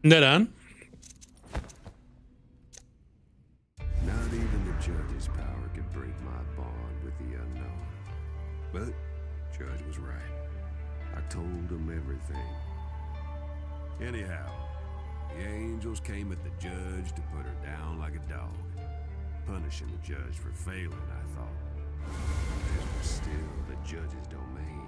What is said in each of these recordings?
Na dann. Not even the judge's power could break my bond with the unknown. But Judge was right. I told him everything. Anyhow, the angels came at the judge to put her down like a dog. Punishing the judge for failing, I thought. This was still the judge's domain.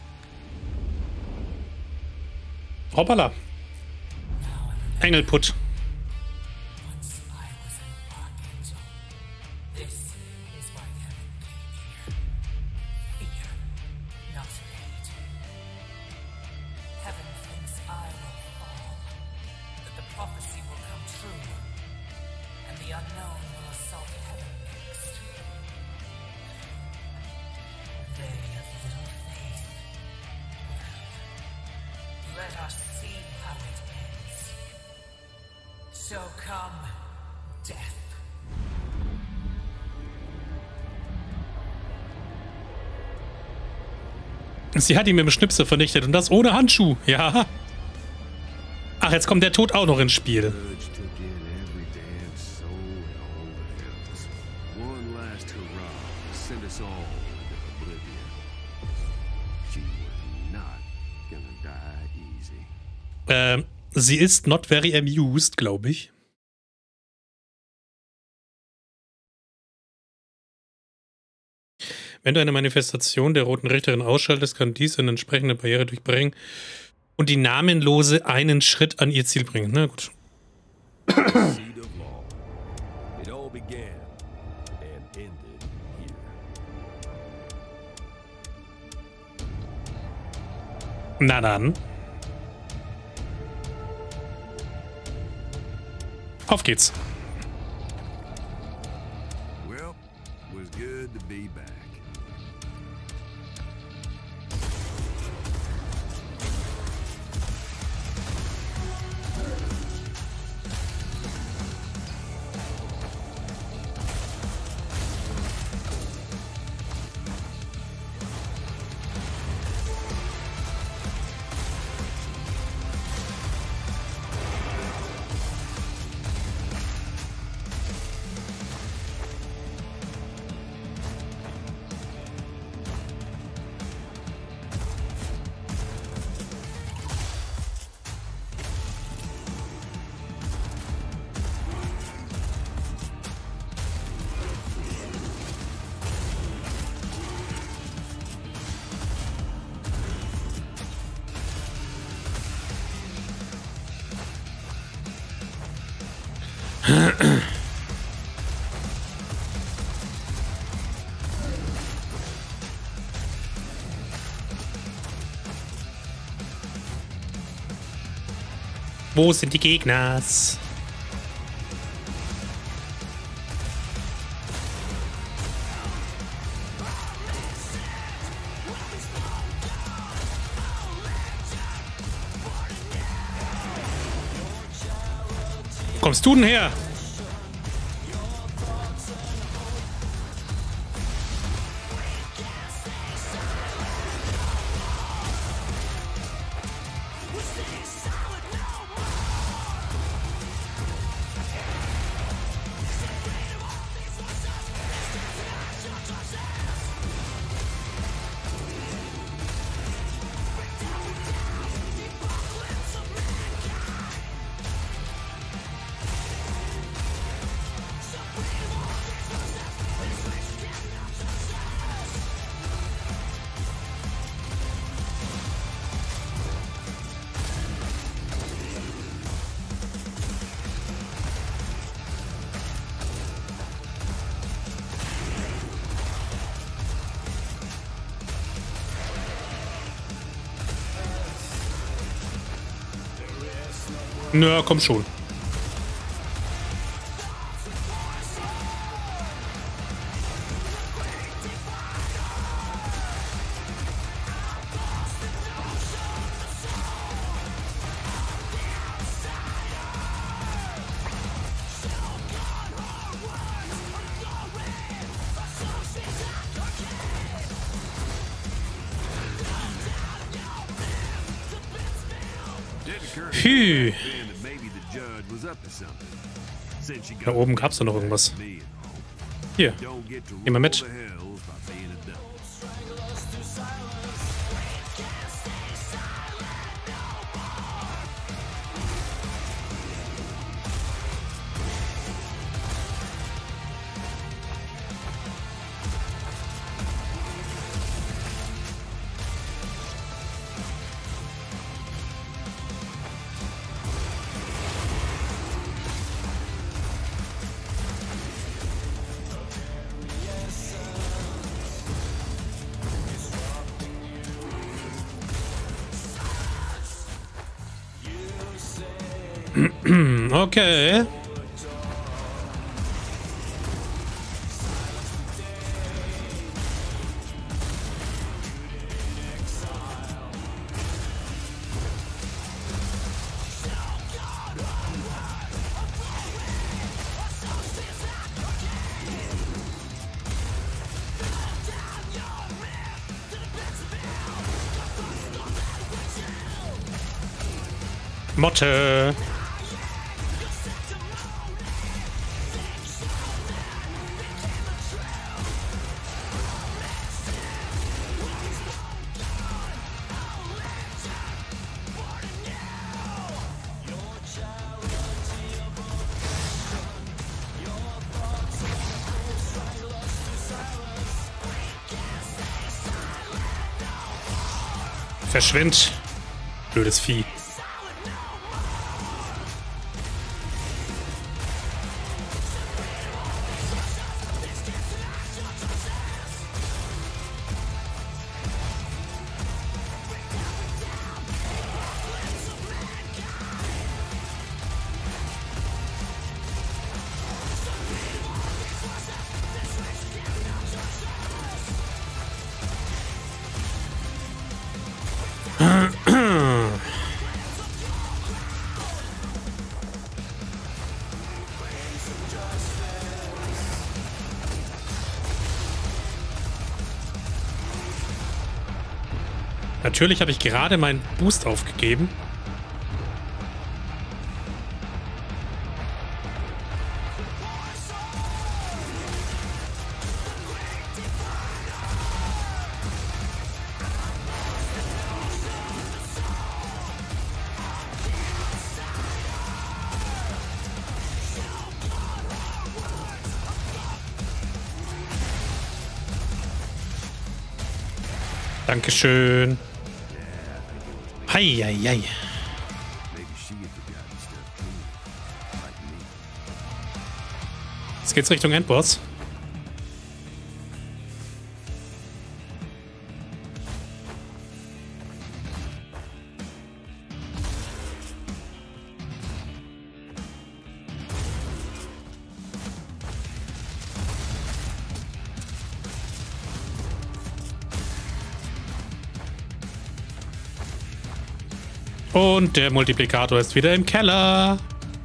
Hoppala. Engelput. Once I was an archangel. This is why heaven came here. Fear, not hate. Heaven thinks I will fall, that the prophecy will come true, and the unknown will assault heaven next. They have little faith. Let us see how it ends. So come, death. Sie hat ihn mit dem Schnipsel vernichtet und das ohne Handschuh. Ja. Ach, jetzt kommt der Tod auch noch ins Spiel. Judge took in every damn soul in all the hells. One last hurrah to send us all into oblivion. She was not gonna die easy. Sie ist not very amused, glaube ich. Wenn du eine Manifestation der Roten Richterin ausschaltest, kann dies eine entsprechende Barriere durchbrechen und die Namenlose einen Schritt an ihr Ziel bringen. Na gut. Seed of law. It all began and ended here. Na dann. Auf geht's. Well, was good to be back. Wo sind die Gegners? Wo kommst du denn her? Na, komm schon. Phew. And maybe something. Since you Da oben gab es doch noch irgendwas. me and all, Hier, don't get to geh mal roll mit. the hills by being a dummy. Okay. Motte. Verschwind. Blödes Vieh. Natürlich habe ich gerade meinen Boost aufgegeben. Dankeschön. Heieiei. Maybe she had forgotten stuff too. Like me. Jetzt geht's Richtung Endboss. Und der Multiplikator ist wieder im Keller.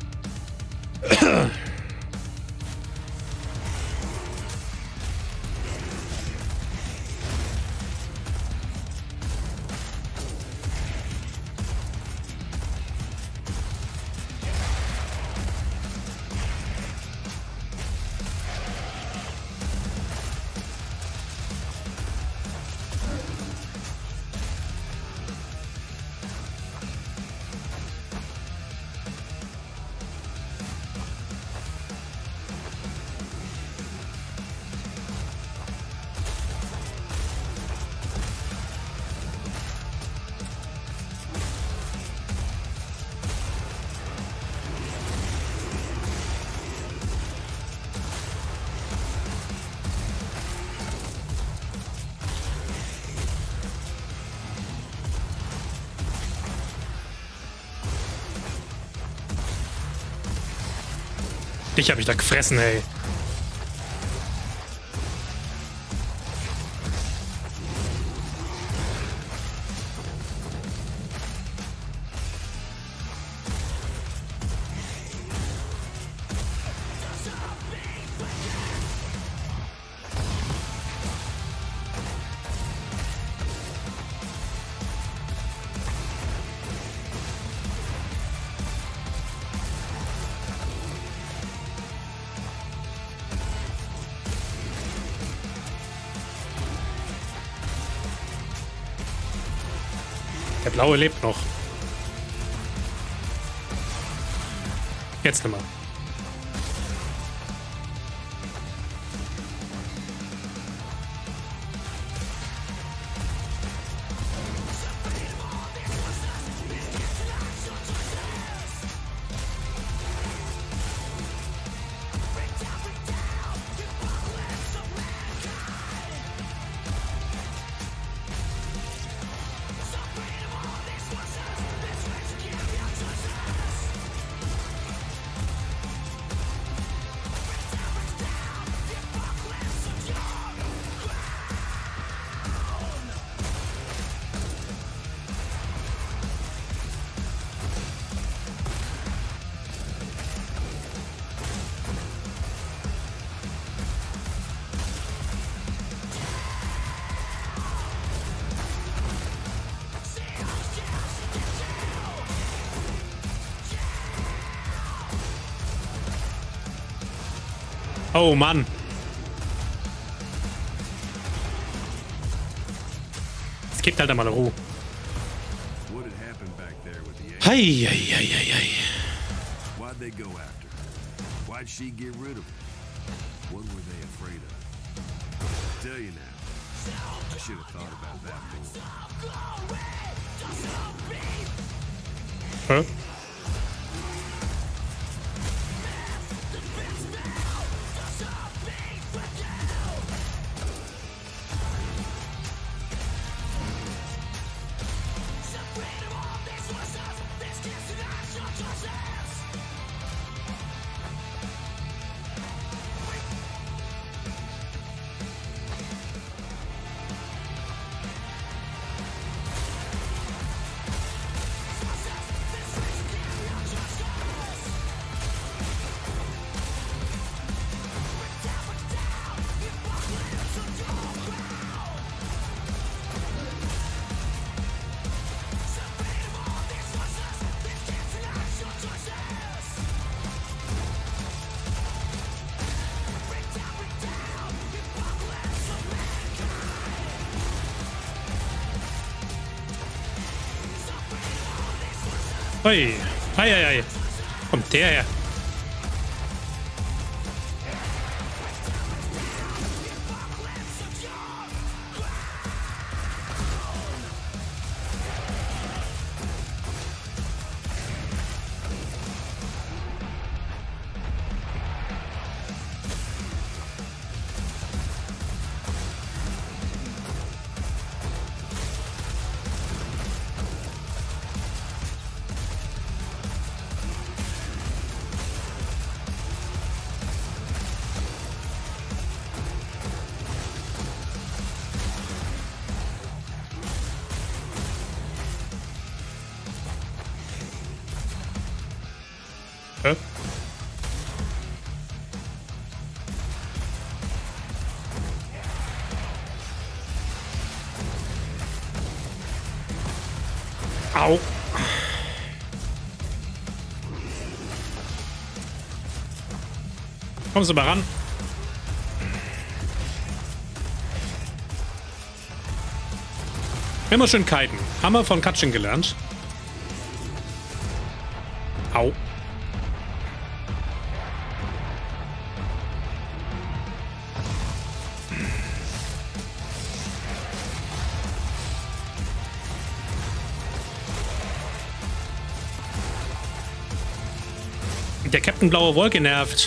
Dich hab ich da gefressen, ey. Der Blaue lebt noch. Jetzt nochmal. Oh Mann. Es gibt halt einmal Ruhe. What had happened back there with the Hei, hei, hei, hei, hei. Why'd they go after her? Why'd she get rid of them? What were they afraid of? Tell you now, I should have thought about that more. Hä? Ui. Ei, ei, ei. Kommt der her? Hä? Au. Kommst du mal ran? Immer schön kiten. Haben wir von Katschin gelernt. Au. Der Captain Blaue Wolke nervt.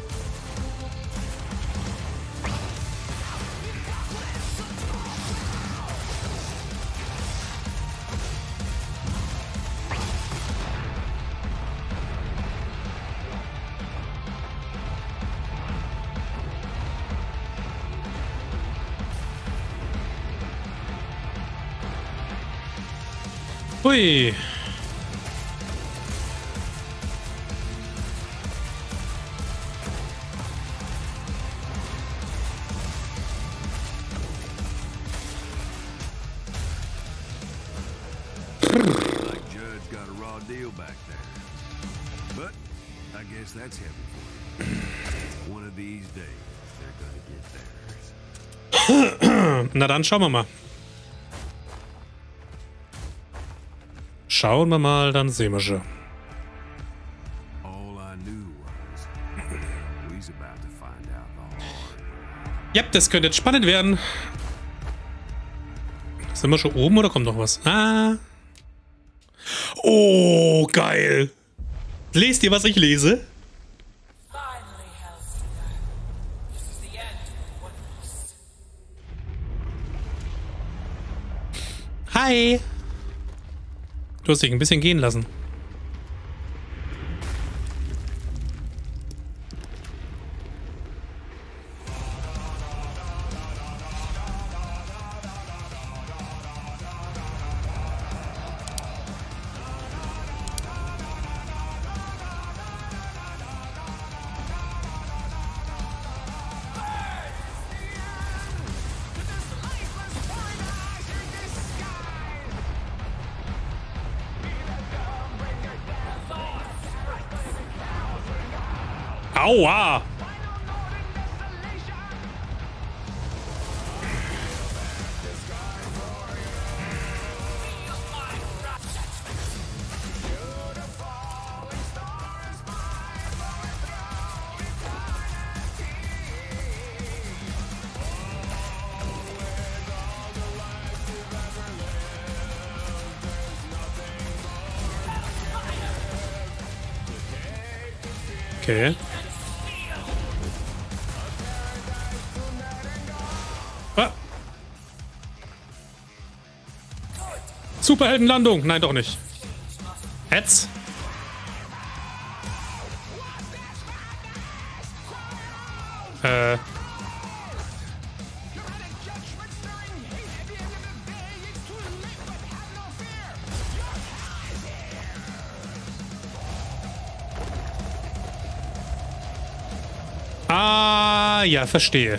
Hui. Like Judge got a raw deal back there. But I guess that's heaven for you. One of these days, they're gonna get theirs. Na dann schauen wir mal. schauen wir mal, dann sehen wir schon. All I knew was we's about to find out the hard way. Ja, das könnte jetzt spannend werden. Sind wir schon oben oder kommt noch was? Ah. Oh, geil. Lest ihr, was ich lese? Finally, Hellsinger. This is the end of Wonders. Hi. Du hast dich ein bisschen gehen lassen. Aua! Okay. Ah. Superheldenlandung. Nein, doch nicht. Jetzt. Ah, ja, verstehe.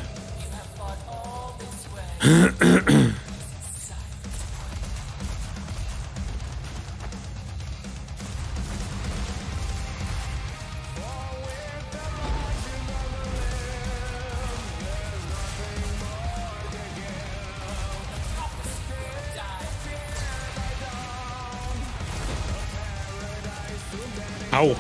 Au.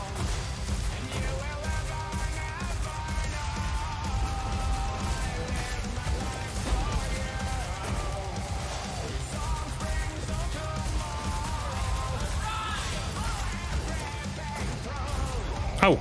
Au.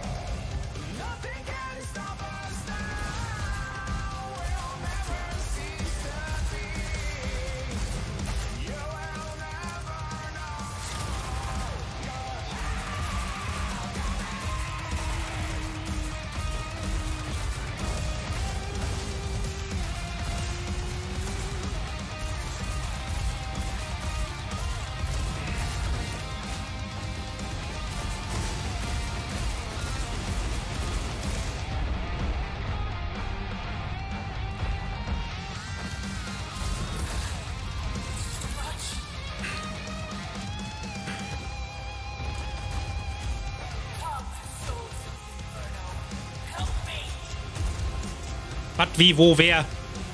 Was, wie, wo, wer?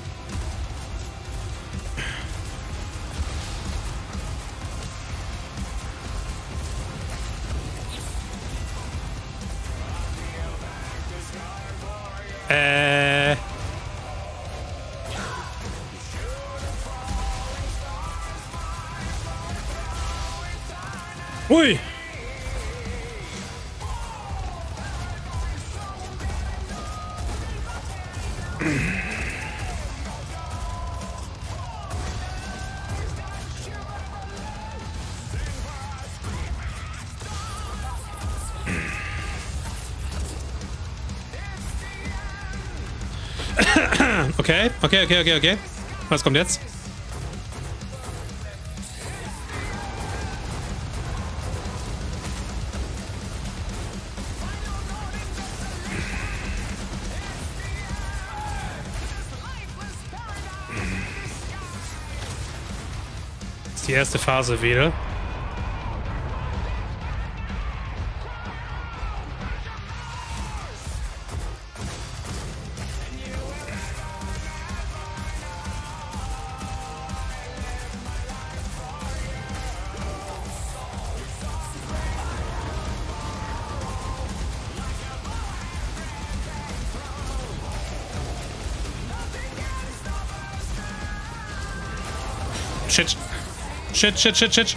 Ui. Okay. Was kommt jetzt? Das ist die erste Phase wieder. Shit. Shit, shit, shit, shit.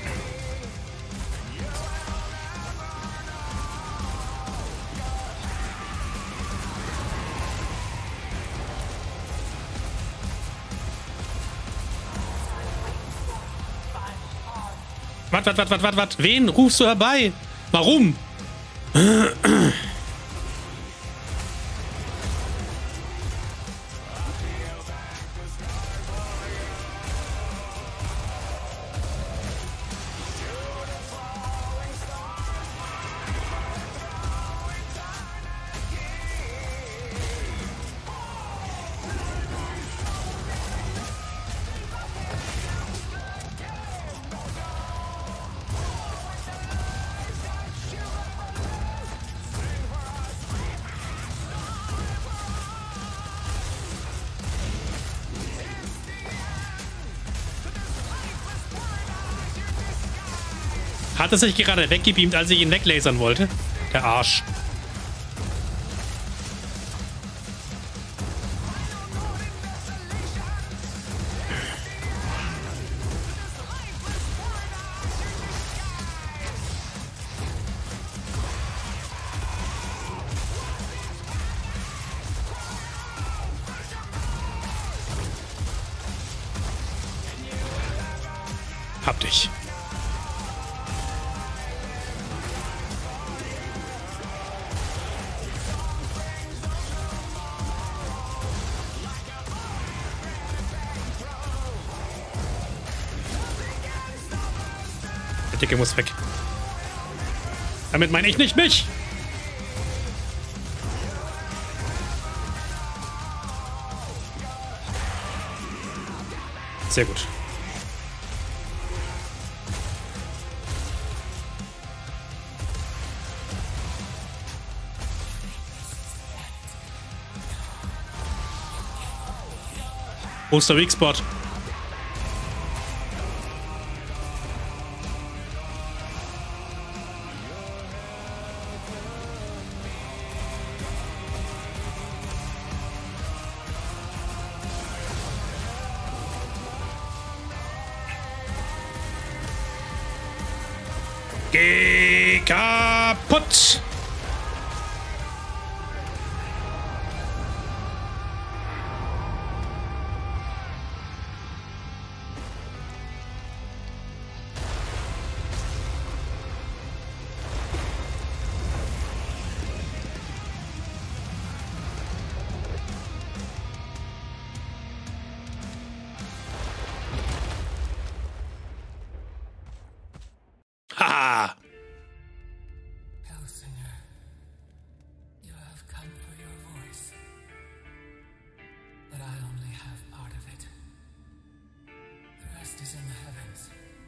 Was? Wen rufst du herbei? Warum? Hat er sich gerade weggebeamt, als ich ihn weglasern wollte? Der Arsch. Hab dich. Der Dicke muss weg. Damit meine ich nicht mich. Sehr gut. Wo ist der Weak Spot? Geh kaputt! Haha! Hellsinger, you have come for your voice, but I only have part of it. The rest is in the heavens.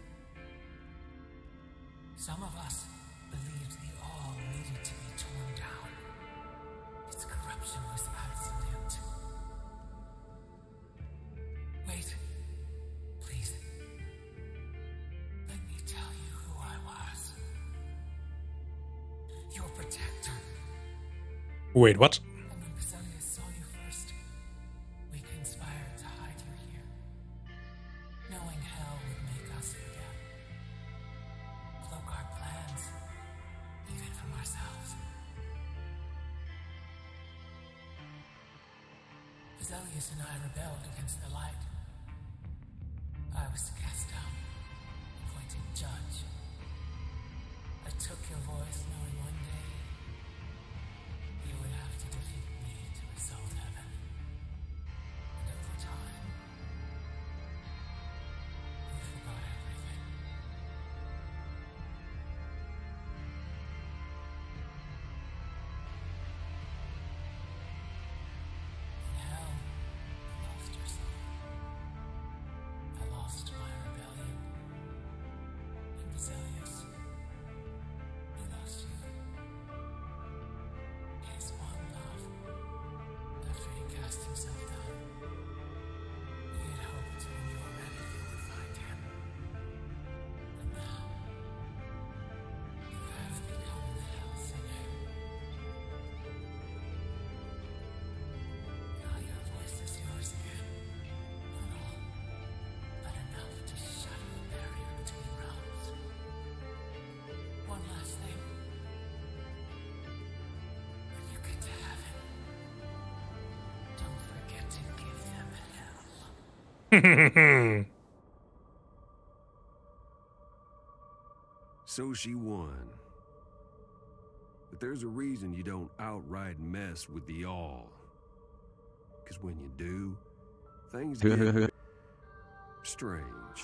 Some of us believed the all needed to be torn down. Its corruption was absolute. Wait, please. Let me tell you who I was. Your protector. Wait, what? And when Basilius saw you first, we conspired to hide you here, knowing hell would make us forget. Cloak our plans, even from ourselves. Basilius and I rebelled against the light. I was cast down, appointed judge. I took your voice knowing one day you would have to defeat me to assault heaven. And over time, we forgot everything. In hell, you lost yourself. I lost my rebellion. And Basilius, he lost you. His one love, after he cast himself down. We had hoped when you were ready you would find him. But now, you have become the Hellsinger. Now your voice is yours again. Not all, but enough to So she won. But there's a reason you don't outright mess with the all. Because when you do, things get strange.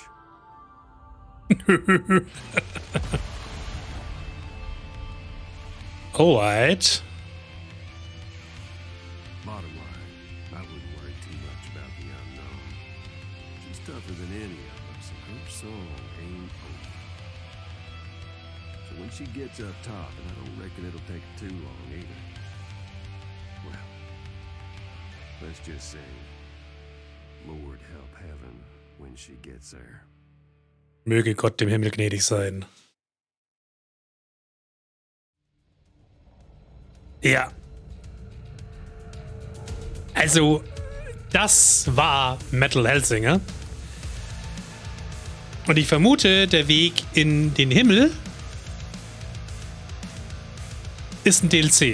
Alright. Bottom line, I wouldn't worry too much about the unknown. She's tougher than any of us, and her song ain't over. So when she gets up top, and I don't reckon it'll take her too long either, well, let's just say, Lord help heaven when she gets there. Möge Gott dem Himmel gnädig sein. Ja. Also, das war Metal Hellsinger. Und ich vermute, der Weg in den Himmel ist ein DLC.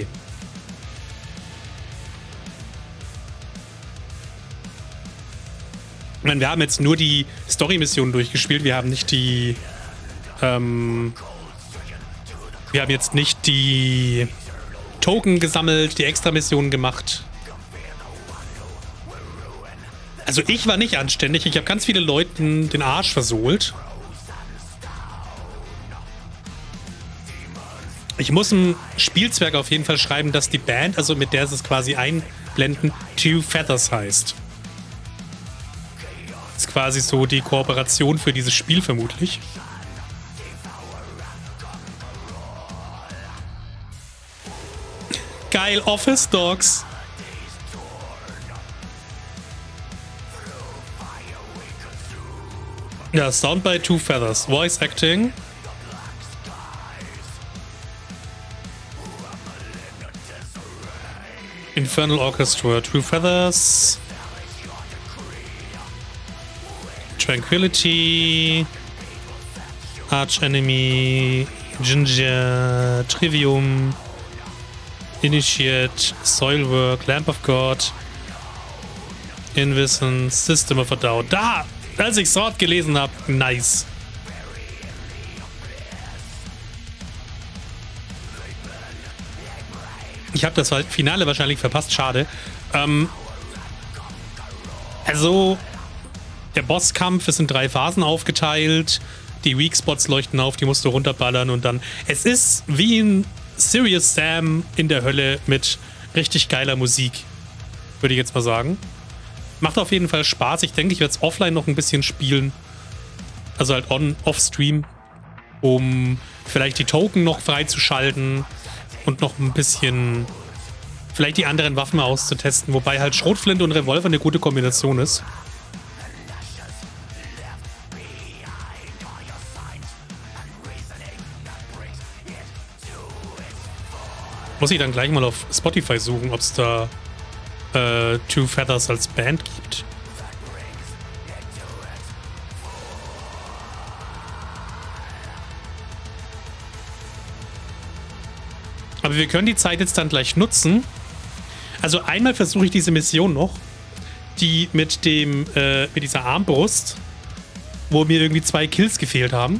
Ich meine, wir haben jetzt nur die Story-Mission durchgespielt. Wir haben nicht die... wir haben jetzt nicht die Token gesammelt, die Extra-Missionen gemacht. Also ich war nicht anständig. Ich habe ganz viele Leuten den Arsch versohlt. Ich muss im Spielzwerg auf jeden Fall schreiben, dass die Band, also mit der sie es quasi einblenden, Two Feathers heißt. Das ist quasi so die Kooperation für dieses Spiel vermutlich. Geil, Office Dogs. Ja, Sound by Two Feathers. Voice Acting. Infernal Orchestra. Two Feathers. Tranquility. Arch Enemy. Ginger. Trivium. Initiate. Soilwork. Lamp of God. Inviscent. System of a Down. Da! Als ich Sword gelesen habe, nice. Ich habe das Finale wahrscheinlich verpasst, schade. Also, der Bosskampf ist in 3 Phasen aufgeteilt. Die Weak Spots leuchten auf, die musst du runterballern und dann... Es ist wie ein Serious Sam in der Hölle mit richtig geiler Musik, würde ich jetzt mal sagen. Macht auf jeden Fall Spaß. Ich denke, ich werde es offline noch ein bisschen spielen. Also halt off-Stream, um vielleicht die Token noch freizuschalten und noch ein bisschen vielleicht die anderen Waffen auszutesten. Wobei halt Schrotflinte und Revolver eine gute Kombination ist. Muss ich dann gleich mal auf Spotify suchen, ob es da Two Feathers als Band gibt. Aber wir können die Zeit jetzt dann gleich nutzen. Also einmal versuche ich diese Mission noch, die mit dieser Armbrust, wo mir irgendwie 2 Kills gefehlt haben.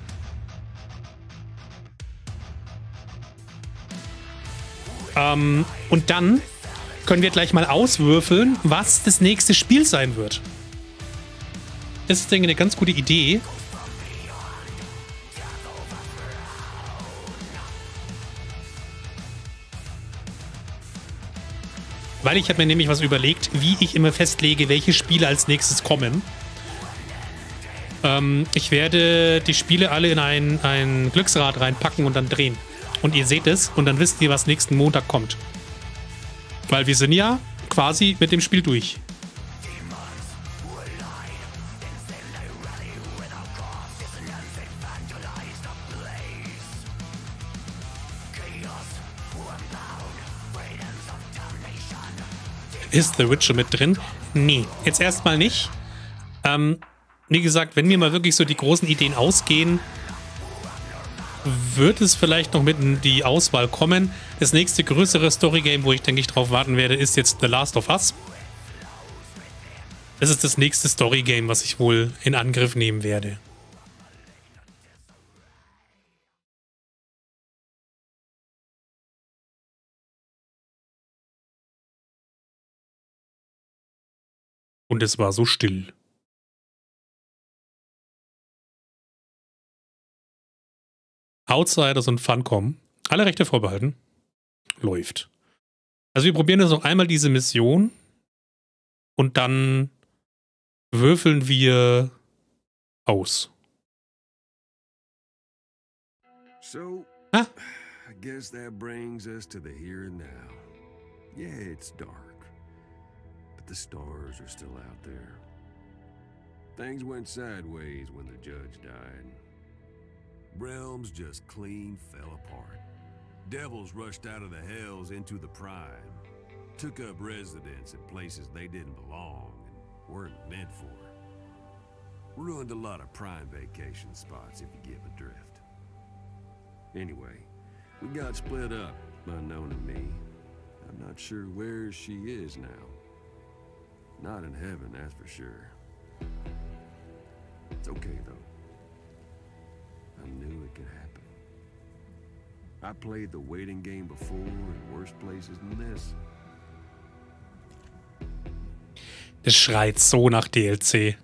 Und dann können wir gleich mal auswürfeln, was das nächste Spiel sein wird. Das ist, denke ich, eine ganz gute Idee. Weil ich habe mir nämlich was überlegt, wie ich immer festlege, welche Spiele als nächstes kommen. Ich werde die Spiele alle in ein Glücksrad reinpacken und dann drehen. Und ihr seht es und dann wisst ihr, was nächsten Montag kommt. Weil wir sind ja quasi mit dem Spiel durch. Ist The Witcher mit drin? Nee, jetzt erstmal nicht. Wie gesagt, wenn mir mal wirklich so die großen Ideen ausgehen, wird es vielleicht noch mit in die Auswahl kommen. Das nächste größere Storygame, wo ich denke ich drauf warten werde, ist jetzt The Last of Us. Das ist das nächste Story-Game, was ich wohl in Angriff nehmen werde. Und es war so still. Outsiders und Funcom. Alle Rechte vorbehalten. Läuft. Also wir probieren jetzt noch einmal diese Mission. Und dann würfeln wir aus. So, Ah. I guess that brings us to the here and now. Yeah, it's dark, but the stars are still out there. Things went sideways when the judge died. Realms just clean fell apart. Devils rushed out of the hells into the prime, took up residence in places they didn't belong and weren't meant for. Ruined a lot of prime vacation spots, if you get my drift. Anyway, we got split up, unknown to me. I'm not sure where she is now. Not in heaven, that's for sure. It's okay, though. I knew it could happen. I played the waiting game before in worse places than this. Das schreit so nach DLC.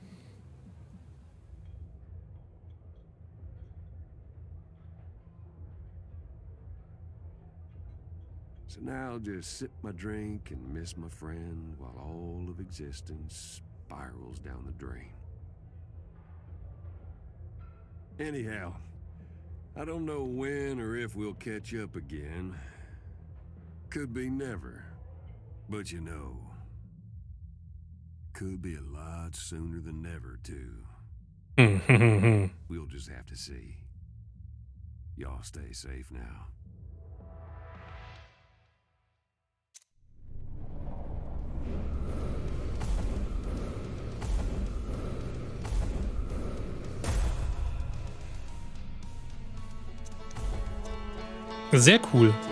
So now I'll just sip my drink and miss my friend while all of existence spirals down the drain. Anyhow, I don't know when or if we'll catch up again. Could be never. But you know, could be a lot sooner than never, too. We'll just have to see. Y'all stay safe now. Sehr cool.